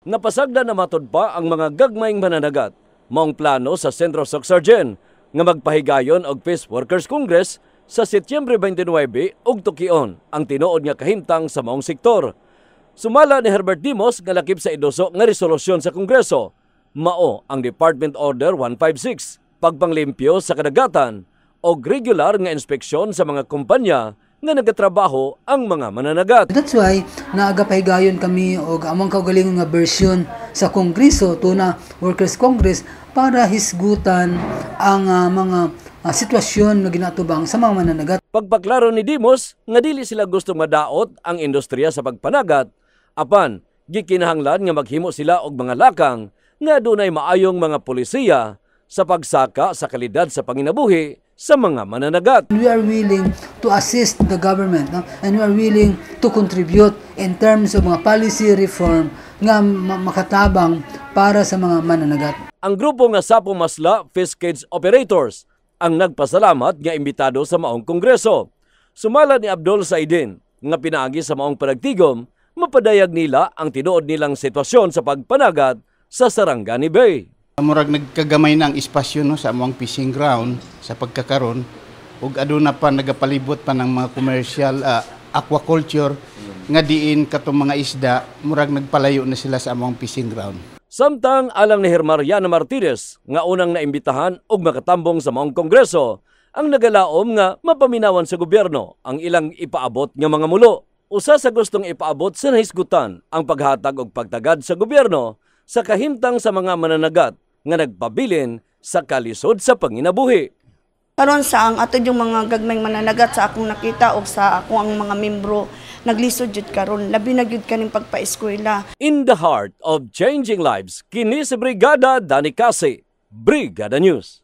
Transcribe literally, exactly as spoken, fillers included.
Napasagda na matod pa ang mga gagmayng mananagat. Maong plano sa Sentro Socsargen nga magpahigayon og Peace Workers Congress sa Setyembre twenty-nine ug tukion ang tinuod nga kahimtang sa maong sektor. Sumala ni Herbert Dimos nga lakip sa idoso nga resolusyon sa Kongreso, mao ang Department Order one fifty-six, pagpanglimpyo sa kadagatan o regular nga inspeksyon sa mga kumpanya nga nagatrabaho ang mga mananagat. That's why naagapahigayon kami og among kaugalingon nga bersyon sa Kongreso tuna Workers Congress para hisgutan ang uh, mga uh, sitwasyon nga ginatubang sa mga mananagat. Pagpaklaro ni Dimos nga dili sila gusto madaot ang industriya sa pagpanagat, apan gikinahanglan nga maghimo sila og mga lakang nga dunay maayong mga polisiya sa pagsaka sa kalidad sa panginabuhi sa mga mananagat. We are willing to assist the government no? And we are willing to contribute in terms of mga policy reform nga makatabang para sa mga mananagat. Ang grupo nga Sapo Masla Fish Operators ang nagpasalamat nga imbitado sa maong Kongreso. Sumala ni Abdul Saidin nga pinaagi sa maong panagtigom, mapadayag nila ang tinuod nilang sitwasyon sa pagpanagat sa Sarangani Bay. Murag nagkagamay ng espasyo no, sa among fishing ground sa pagkakaron ug aduna pa nagapalibot pa ng mga commercial uh, aquaculture nga diin katong mga isda murag nagpalayo na sila sa among fishing ground. Samtang alang ni Hermariana Martinez nga unang naimbitahan og makatambong sa maong Kongreso, ang nagalaom nga mapaminawan sa gobyerno ang ilang ipaabot nga mga mulo. Usa sa gustong ipaabot sa nahisgutan ang paghatag og pagtagad sa gobyerno sa kahimtang sa mga mananagat nga nagpabilin sa kalisod sa panginabuhi. Karon sa ang ato yung mga gagmayng mananagat sa akong nakita o sa ako ang mga membro naglisod jud karon labi na gyud kaning pagpa-eskwela. In the heart of changing lives, kini si Brigada Dani Kasi, Brigada News.